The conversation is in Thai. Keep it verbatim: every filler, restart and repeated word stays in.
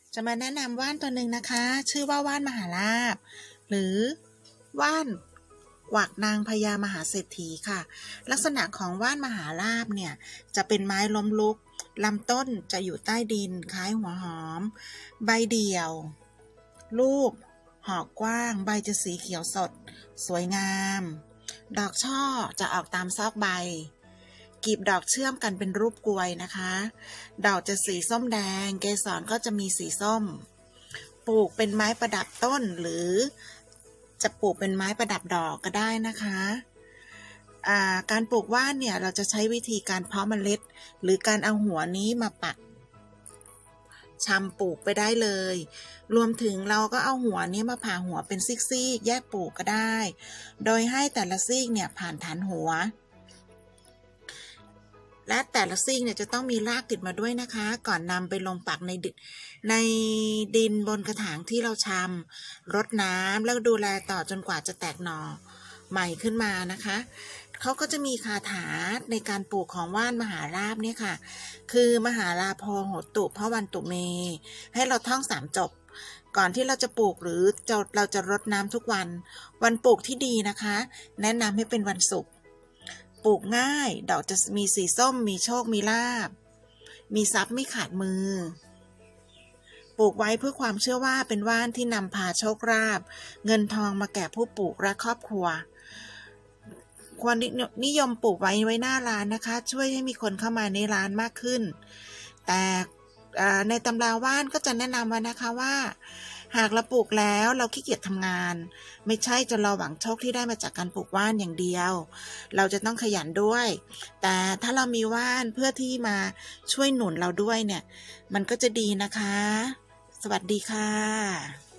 จะมาแนะนำว่านตัวหนึ่งนะคะชื่อว่าว่านมหาลาภหรือว่านกวักนางพญามหาเศรษฐีค่ะลักษณะของว่านมหาลาภเนี่ยจะเป็นไม้ล้มลุกลำต้นจะอยู่ใต้ดินคล้ายหัวหอมใบเดี่ยวลูกหอกกว้างใบจะสีเขียวสดสวยงามดอกช่อจะออกตามซอกใบกีบดอกเชื่อมกันเป็นรูปกลวยนะคะดอกจะสีส้มแดงเกสรก็จะมีสีส้มปลูกเป็นไม้ประดับต้นหรือจะปลูกเป็นไม้ประดับดอกก็ได้นะคะการปลูกว่านเนี่ยเราจะใช้วิธีการเพาะเมล็ดหรือการเอาหัวนี้มาปักชำปลูกไปได้เลยรวมถึงเราก็เอาหัวนี้มาผ่าหัวเป็นซีกๆแยกปลูกก็ได้โดยให้แต่ละซีกเนี่ยผ่านฐานหัวและแต่ละซีกเนี่ยจะต้องมีรากติดมาด้วยนะคะก่อนนำไปลงปักในดินในดินบนกระถางที่เราชำรดน้ำแล้วดูแลต่อจนกว่าจะแตกหน่อใหม่ขึ้นมานะคะเขาก็จะมีคาถาในการปลูกของว่านมหาลาภเนี่ยค่ะคือมหาลาโภโหตุพระวันตุเมให้เราท่องสามจบก่อนที่เราจะปลูกหรือจะเราจะรดน้ำทุกวันวันปลูกที่ดีนะคะแนะนำให้เป็นวันศุกร์ปลูกง่ายดอกจะมีสีส้มมีโชคมีลาภมีทรัพย์ไม่ขาดมือปลูกไว้เพื่อความเชื่อว่าเป็นว่านที่นำพาโชคลาภเงินทองมาแก่ผู้ปลูกและครอบครัวควรนิยมปลูกไว้ไว้หน้าร้านนะคะช่วยให้มีคนเข้ามาในร้านมากขึ้นแต่ในตำราว่านก็จะแนะนำไว้นะคะว่าหากเราปลูกแล้วเราขี้เกียจทำงานไม่ใช่จะรอหวังโชคที่ได้มาจากการปลูกว่านอย่างเดียวเราจะต้องขยันด้วยแต่ถ้าเรามีว่านเพื่อที่มาช่วยหนุนเราด้วยเนี่ยมันก็จะดีนะคะสวัสดีค่ะ